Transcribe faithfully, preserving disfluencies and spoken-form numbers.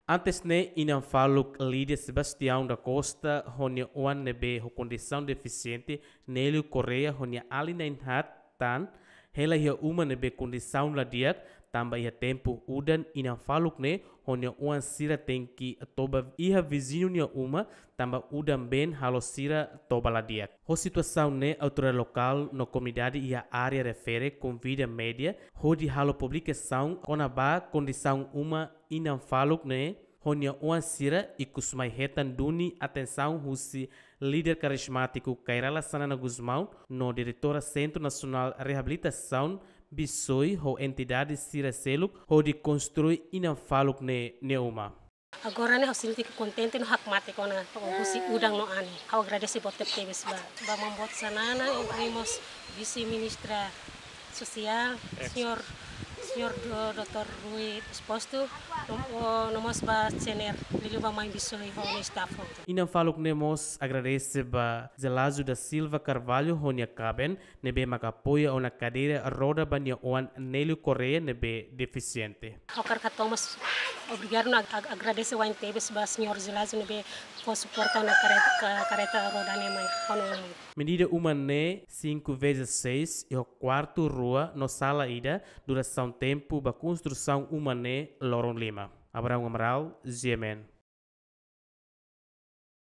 Antes ne inam faluk Lídia Sebastião da Costa, honia oan nebe ho condição deficiente, Nélio Correia honia alina inhat tan, hela ia uma nebe condição ladiak, tamba ia tempo udan inam faluk ne, honia oan sira tenki toba iha vizinho nia uma, tamba udan ben halo sira toba ladiak. Ho situação ne autoridade local no comunidade ia área refere convida média, ho di halo publicação konaba condição uma inam faluk ne, honia oan sira e kusmai hetan duni atenção husi líder carismático Kairala Sanana Guzmão no diretora Centro Nacional Reabilitação Bissoi ho entidade sira seluk ho de construir inam faluk ne neuma. Agora né, eu sinto que contente no hakmate com a husi udang no ani. Eu agradeço por ter teves ba. Ba membuat sanana temos vice-ministra social, senhor senhor doutor Rui Exposto, nomos ba sener lili ba mai bisoi ho no staff. Inam faluk nemos agradece ba Zelazio da Silva Carvalho honia caben nebe makapoia ona cadeira roda bania oan Nélio Correia nebe deficiente. Eu quero Thomas obrigado a agradecer o Teves ba senhor Zelazio nebe por suportar na careta careta roda ne mai. Medida uma ne cinco vezes seis e o quarto rua no sala ida duração tempo ba construção uma ne Loron Lima. Abraão Amaral, G M N.